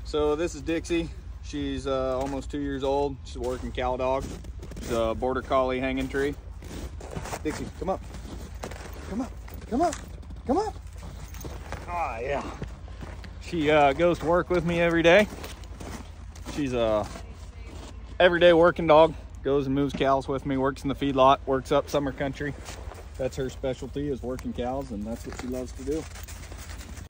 So this is Dixie. She's almost 2 years old. She's a working cow dog. She's a border collie hanging tree. Dixie, come up. Come up. Come up. Come up. Ah, yeah. She goes to work with me every day. She's a everyday working dog. Goes and moves cows with me, works in the feedlot, works up summer country. That's her specialty, is working cows, and that's what she loves to do.